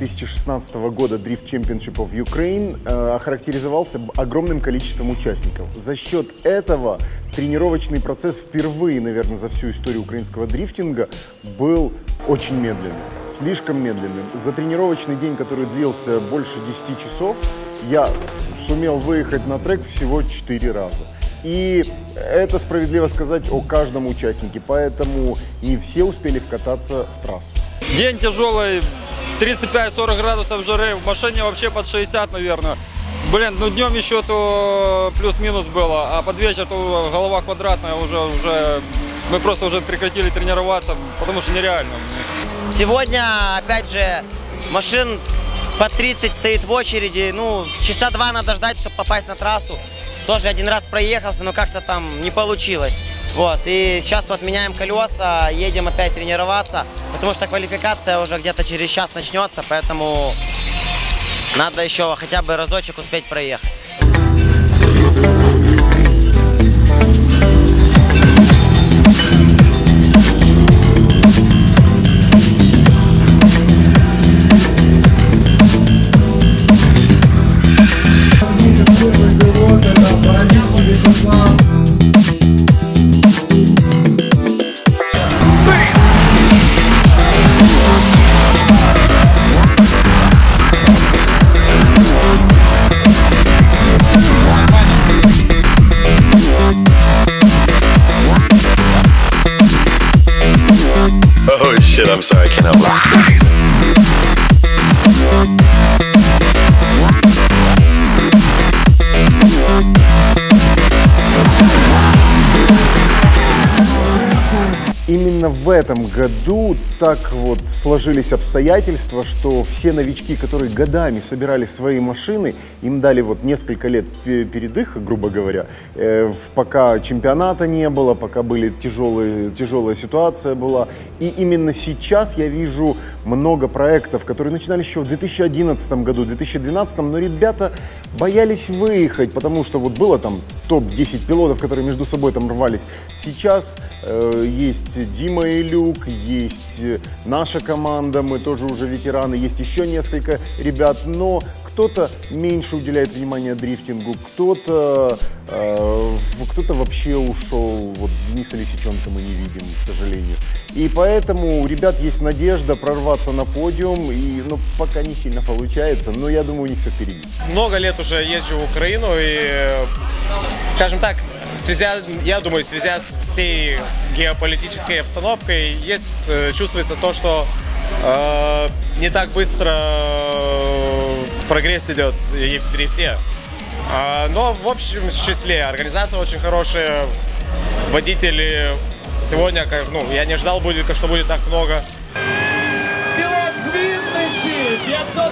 2016 года Drift Championship of Ukraine охарактеризовался огромным количеством участников. За счет этого тренировочный процесс впервые, наверное, за всю историю украинского дрифтинга был очень медленным, слишком медленным. За тренировочный день, который длился больше 10 часов, я сумел выехать на трек всего 4 раза. И это справедливо сказать о каждом участнике, поэтому не все успели вкататься в трассу. День тяжелый, 35-40 градусов жары, в машине вообще под 60, наверное. Блин, ну днем еще то плюс-минус было, а под вечер то голова квадратная, уже мы просто уже прекратили тренироваться, потому что нереально. Сегодня, опять же, машин по 30 стоит в очереди, ну, часа 2 надо ждать, чтобы попасть на трассу. Тоже один раз проехался, но как-то там не получилось. Вот, и сейчас вот меняем колеса, едем опять тренироваться, потому что квалификация уже где-то через час начнется, поэтому надо еще хотя бы разочек успеть проехать. I'm sorry, I can't help it. Именно в этом году так вот сложились обстоятельства, что все новички, которые годами собирали свои машины, им дали вот несколько лет передыха, грубо говоря, пока чемпионата не было, пока были тяжелая ситуация была. И именно сейчас я вижу много проектов, которые начинались еще в 2011 году, 2012, но ребята боялись выехать, потому что вот было там топ-10 пилотов, которые между собой там рвались. Сейчас есть Дима и Люк, есть наша команда, мы тоже уже ветераны, есть еще несколько ребят, но кто-то меньше уделяет внимания дрифтингу, кто-то вообще ушел, вот Дениса Лисиченко мы не видим, к сожалению. И поэтому у ребят есть надежда прорваться на подиум, и пока не сильно получается, но я думаю, у них все впереди. Много лет уже езжу в Украину, и, скажем так, я думаю, в связи с всей геополитической обстановкой чувствуется то, что не так быстро прогресс идет и в дрифте. Но в общем числе организация очень хорошая, водители сегодня, я не ждал, что будет так много. Пилот з Вінниці, 500.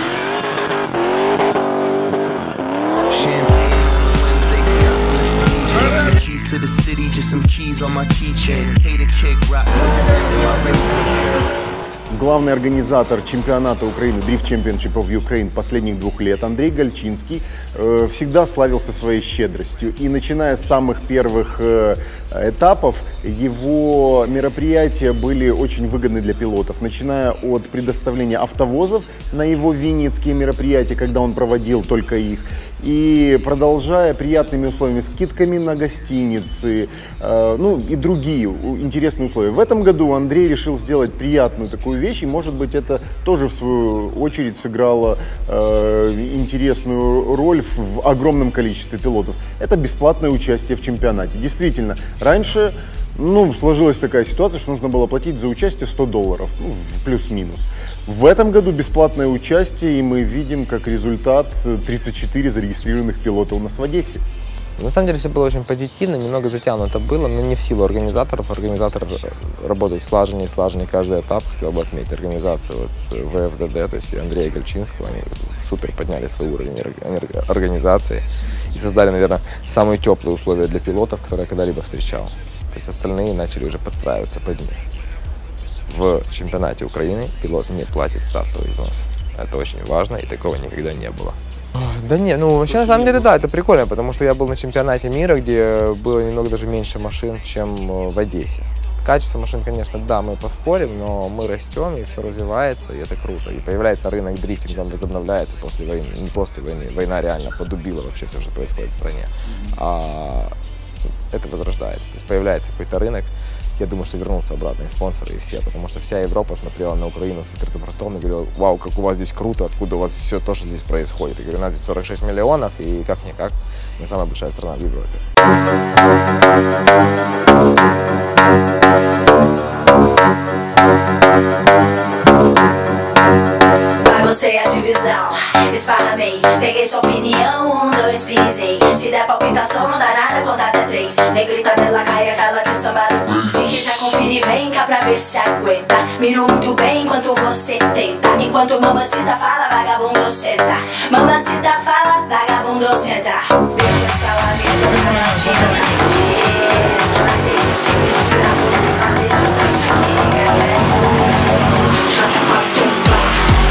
The keys to the city, just some keys on my keychain. Hate to kick rocks, that's exactly my race. Главный организатор чемпионата Украины Drift Championship of Ukraine последних 2 лет Андрей Гальчинский всегда славился своей щедростью. И начиная с самых первых этапов, его мероприятия были очень выгодны для пилотов. Начиная от предоставления автовозов на его винницкие мероприятия, когда он проводил только их, и продолжая приятными условиями, скидками на гостиницы, и другие интересные условия. В этом году Андрей решил сделать приятную такую вещь, и, может быть, это тоже, в свою очередь, сыграло интересную роль в огромном количестве пилотов. Это бесплатное участие в чемпионате. Действительно, раньше сложилась такая ситуация, что нужно было платить за участие $100, плюс-минус. В этом году бесплатное участие, и мы видим, как результат, 34 зарегистрированных пилота у нас в Одессе. На самом деле все было очень позитивно, немного затянуто было, но не в силу организаторов. Организаторы работают слаженнее, каждый этап. Хотел бы отметить организацию ВФДД, то есть Андрея Гальчинского. Они супер подняли свой уровень организации и создали, наверное, самые теплые условия для пилотов, которые я когда-либо встречал. То есть остальные начали уже подстраиваться под них. В чемпионате Украины пилот не платит стартовый взнос. Это очень важно, и такого никогда не было. Да не, вообще на самом деле да, это прикольно, потому что я был на чемпионате мира, где было немного даже меньше машин, чем в Одессе. Качество машин, конечно, да, мы поспорим, но мы растем, и все развивается, и это круто. И появляется рынок дрифтинга, он возобновляется после войны, не после войны. Война реально подубила вообще все, что происходит в стране. А это возрождается. То есть появляется какой-то рынок. Я думаю, что вернутся обратно и спонсоры, и все, потому что вся Европа смотрела на Украину с открытым ртом и говорила: вау, как у вас здесь круто, откуда у вас все то, что здесь происходит. Я говорю, у нас здесь 46 миллионов, и как-никак мы самая большая страна в Европе. Baguncei a divisão, esparramei, peguei sua opinião, 2, pisei. Se der palpitação, não dá nada, conta até 3. Negrita nela, cai aquela que samba no. Se quiser conferir, vem cá pra ver se aguenta. Miro muito bem enquanto você tenta. Enquanto mamacita fala, vagabundo senta. Mamacita fala, vagabundo senta. Depois que ela me toca na tira, na fugir. Na delícia, mistura, você bater de frente, amiga. Joga pra tumba.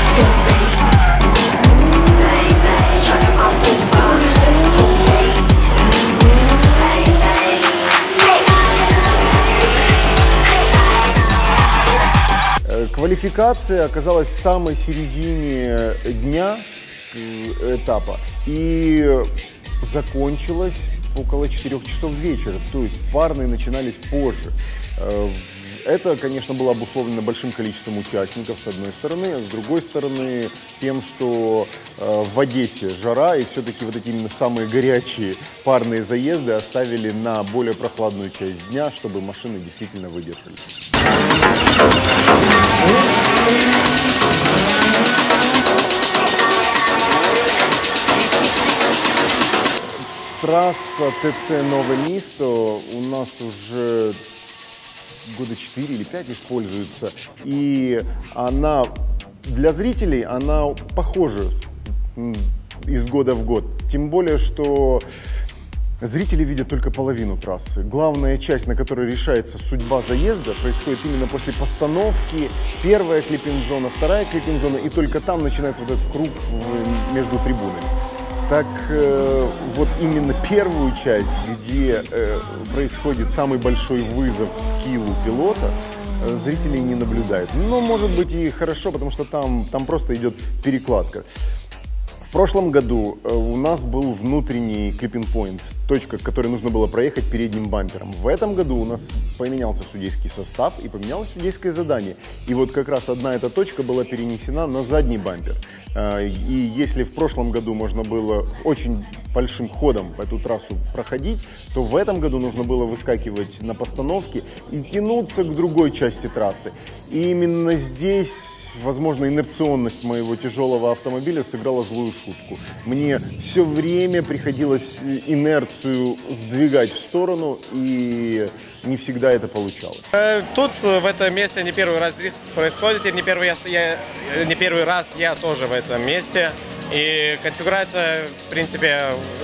Квалификация оказалась в самой середине дня этапа и закончилась около 4 часов вечера, то есть парные начинались позже. Это, конечно, было обусловлено большим количеством участников, с одной стороны, а с другой стороны тем, что в Одессе жара, и все-таки вот эти именно самые горячие парные заезды оставили на более прохладную часть дня, чтобы машины действительно выдержали. Трасса ТЦ Новое Место у нас уже года 4 или 5 используется, и она для зрителей она похожа из года в год, тем более что зрители видят только половину трассы. Главная часть, на которой решается судьба заезда, происходит именно после постановки. Первая клиппинг-зона, вторая клиппинг-зона, и только там начинается вот этот круг между трибунами. Так вот именно первую часть, где происходит самый большой вызов скиллу пилота, зрители не наблюдают. Но может быть и хорошо, потому что там просто идет перекладка. В прошлом году у нас был внутренний клиппинг-поинт, точка, к которой нужно было проехать передним бампером. В этом году у нас поменялся судейский состав и поменялось судейское задание. И вот как раз одна эта точка была перенесена на задний бампер. И если в прошлом году можно было очень большим ходом эту трассу проходить, то в этом году нужно было выскакивать на постановке и тянуться к другой части трассы. И именно здесь, возможно, инерционность моего тяжелого автомобиля сыграла злую шутку. Мне все время приходилось инерцию сдвигать в сторону, и не всегда это получалось. Тут, в этом месте, не первый раз дрифт происходит, и не первый раз я тоже в этом месте. И конфигурация, в принципе,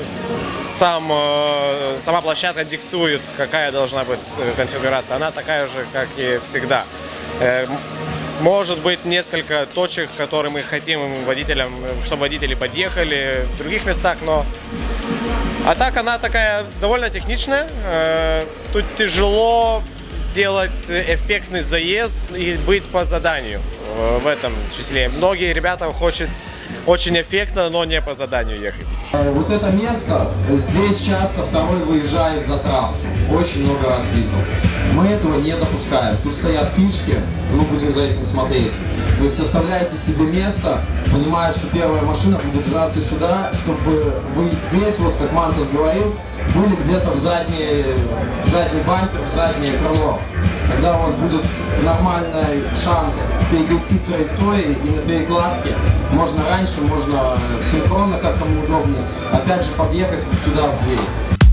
сама площадка диктует, какая должна быть конфигурация. Она такая же, как и всегда. Может быть, несколько точек, которые мы хотим водителям, чтобы водители подъехали в других местах, но а так она такая довольно техничная. Тут тяжело сделать эффектный заезд и быть по заданию в этом числе. Многие ребята хотят очень эффектно, но не по заданию ехать. Вот это место, здесь часто второй выезжает за трассу. Очень много раз видел. Мы этого не допускаем. Тут стоят фишки, мы будем за этим смотреть. То есть оставляйте себе место, понимая, что первая машина будет жаться сюда, чтобы вы здесь, вот как Мантас говорил, были где-то в задний бампер, в заднее крыло. Когда у вас будет нормальный шанс перекрестить траектории и на перекладке, можно раньше, можно синхронно, как кому удобнее, опять же подъехать вот сюда в дверь.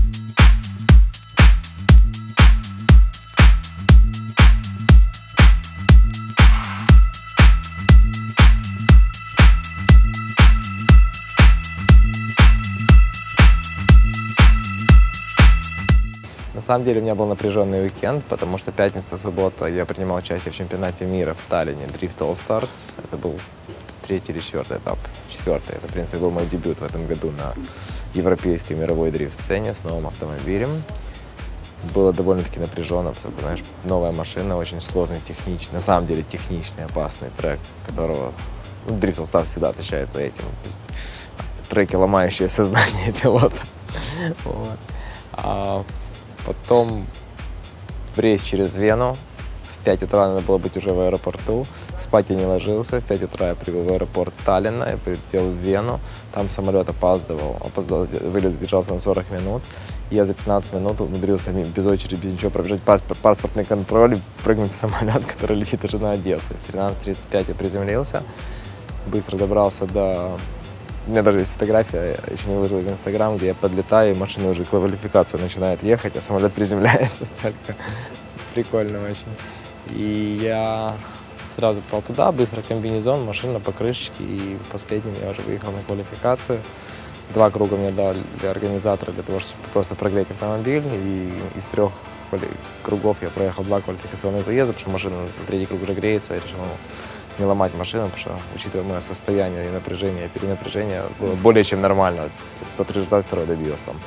На самом деле у меня был напряженный уикенд, потому что пятница, суббота я принимал участие в чемпионате мира в Таллине Drift All Stars. Это был 3-й или 4-й этап. 4-й. Это, в принципе, был мой дебют в этом году на европейской мировой дрифт-сцене с новым автомобилем. было довольно-таки напряженно, потому что, знаешь, новая машина, очень сложный, техничный, на самом деле техничный, опасный трек, которого Drift All Stars всегда отличается этим. То есть треки, ломающие сознание пилота. Вот. А потом рейс через Вену. В 5 утра надо было быть уже в аэропорту. Спать я не ложился. В 5 утра я прибыл в аэропорт Таллина, я прилетел в Вену. Там самолет опоздал, вылет задержался на 40 минут. Я за 15 минут умудрился без очереди, без ничего пробежать паспортный контроль, прыгнуть в самолет, который летит уже на Одессу. В 13:35 я приземлился, быстро добрался до... У меня даже есть фотография, я еще не выложил в Инстаграм, где я подлетаю, и машина уже квалификацию начинает ехать, а самолет приземляется. Только прикольно очень. И я сразу попал туда, быстро комбинезон, машина по крышечке, и последним я уже выехал на квалификацию. 2 круга мне дали для организатора, для того, чтобы просто прогреть автомобиль, и из 3 кругов я проехал 2 квалификационных заезда, потому что машина на 3-й круг уже греется, я решил не ломать машину, потому что, учитывая мое состояние и напряжение, и перенапряжение, было более чем нормально. То есть тот результат, который добился там.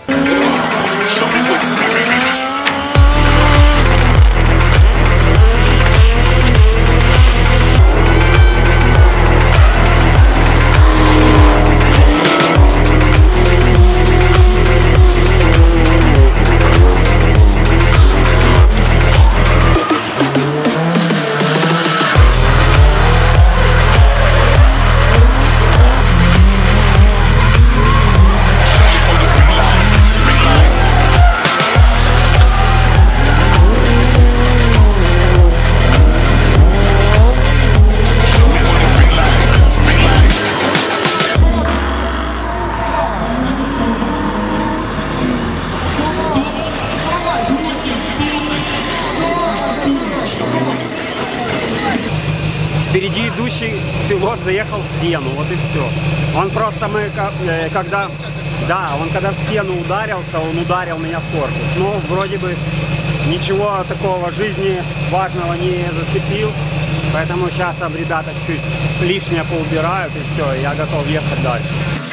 Впереди идущий пилот заехал в стену, вот и все. Он просто, когда в стену ударился, он ударил меня в корпус. Но вроде бы ничего такого жизни важного не зацепил. Поэтому сейчас там ребята чуть лишнее поубирают, и все, я готов ехать дальше.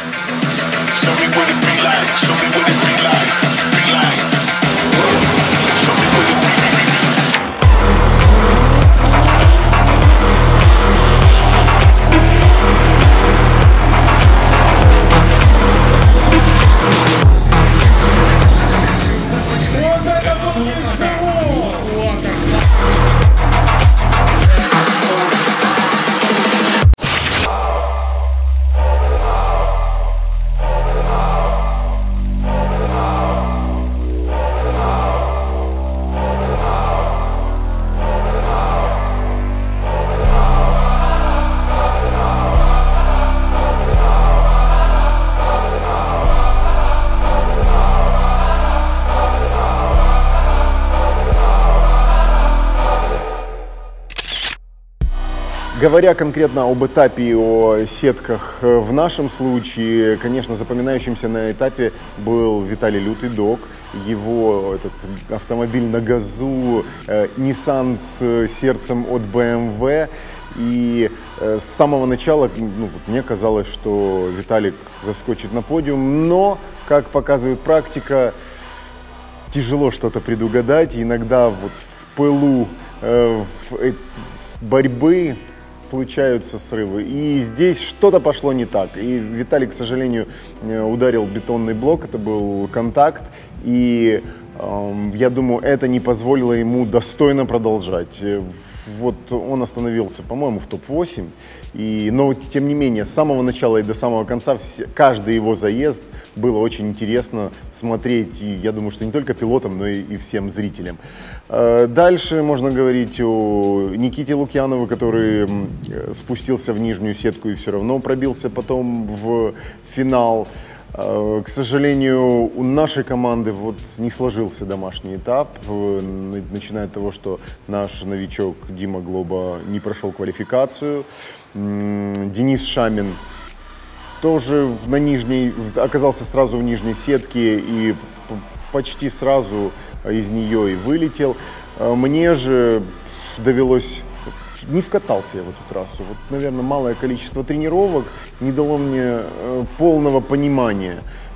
Говоря конкретно об этапе и о сетках, в нашем случае, конечно, запоминающимся на этапе был Виталий Лютый Дог. Его этот автомобиль на газу, Nissan с сердцем от BMW. И с самого начала мне казалось, что Виталик заскочит на подиум, но, как показывает практика, тяжело что-то предугадать. Иногда вот в пылу борьбы случаются срывы. И здесь что-то пошло не так. И Виталий, к сожалению, ударил бетонный блок, это был контакт. И я думаю, это не позволило ему достойно продолжать. Вот он остановился, по-моему, в топ-8. Но, тем не менее, с самого начала и до самого конца, каждый его заезд было очень интересно смотреть. И я думаю, что не только пилотам, но и всем зрителям. Дальше можно говорить о Никите Лукьянову, который спустился в нижнюю сетку и все равно пробился потом в финал. К сожалению, у нашей команды не сложился домашний этап, начиная от того, что наш новичок Дима Глоба не прошел квалификацию. Денис Шамин тоже оказался сразу в нижней сетке и почти сразу из нее и вылетел. Мне же довелось... Не вкатался я в эту трассу. Наверное, малое количество тренировок не дало мне полного понимания.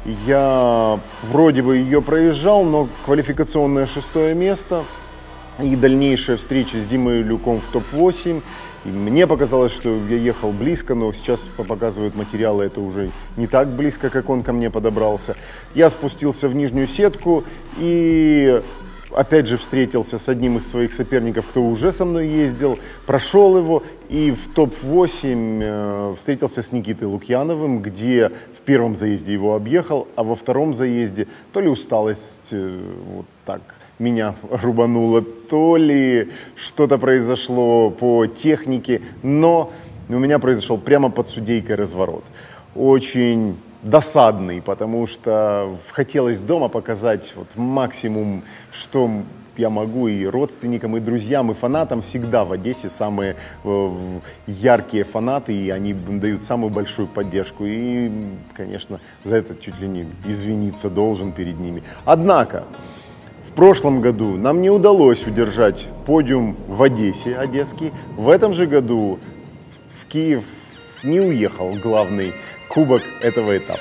Я вроде бы ее проезжал, но квалификационное 6-е место и дальнейшая встреча с Димой Люком в топ-8. И мне показалось, что я ехал близко, но сейчас показывают материалы, это уже не так близко, как он ко мне подобрался. Я спустился в нижнюю сетку и опять же встретился с одним из своих соперников, кто уже со мной ездил, прошел его и в топ-8 встретился с Никитой Лукьяновым, где в первом заезде его объехал, а во втором заезде то ли усталость вот так меня рубануло, то ли что-то произошло по технике, но у меня произошел прямо под судейкой разворот. Очень досадный, потому что хотелось дома показать вот максимум, что я могу и родственникам, и друзьям, и фанатам. Всегда в Одессе самые яркие фанаты, и они дают самую большую поддержку. И, конечно, за это чуть ли не извиниться должен перед ними. Однако, в прошлом году нам не удалось удержать подиум в Одессе, одесский. В этом же году в Киев не уехал главный кубок этого этапа.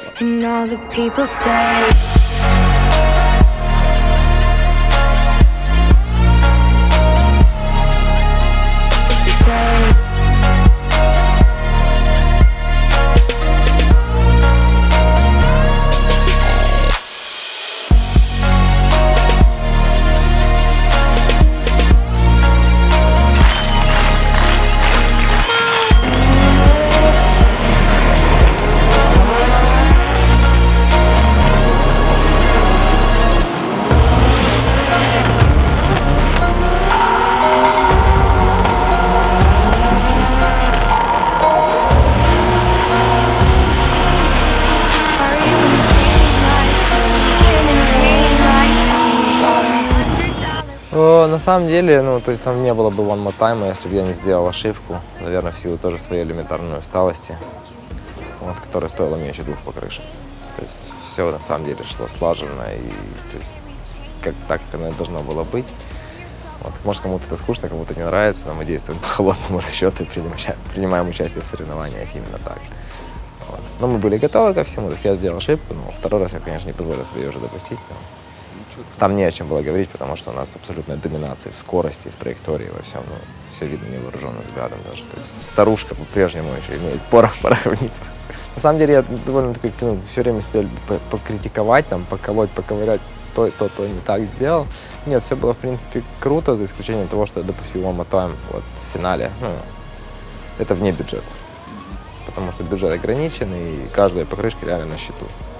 На самом деле, ну, то есть там не было бы one more time, если бы я не сделал ошибку, наверное, в силу тоже своей элементарной усталости, вот, которая стоила меньше 2 покрышек. То есть все на самом деле шло слаженно и то есть, так, как оно должно было быть. Вот, может, кому-то это скучно, кому-то не нравится, но мы действуем по холодному расчету и принимаем участие в соревнованиях именно так. Вот. Но мы были готовы ко всему, то есть я сделал ошибку, но второй раз я, конечно, не позволил себе ее уже допустить. Но там не о чем было говорить, потому что у нас абсолютная доминация в скорости, в траектории, во всем. Ну, все видно невооруженным взглядом даже. То есть старушка по-прежнему еще имеет порох по равницах. На самом деле я довольно-таки все время хотел покритиковать, там, поколоть, поковырять, то не так сделал. Нет, все было в принципе круто, за исключением того, что я допустил one more time вот, в финале. Ну, это вне бюджета. Потому что бюджет ограничен, и каждая покрышка реально на счету.